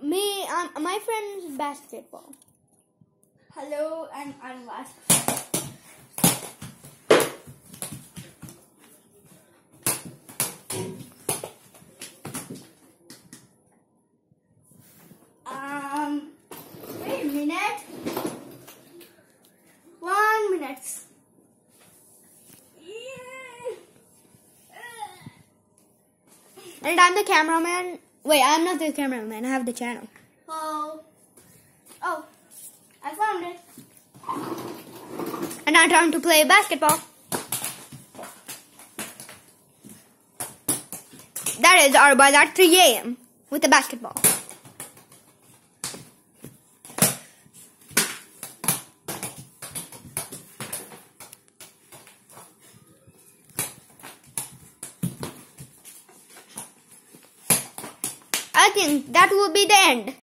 My friend's basketball. Hello, and I'm Vas. Wait a minute. 1 minute. And I'm the cameraman. Wait, I'm not the cameraman. I have the channel. Oh, I found it. And now time to play basketball. That is our buzz at 3 a.m. with the basketball. I think that will be the end.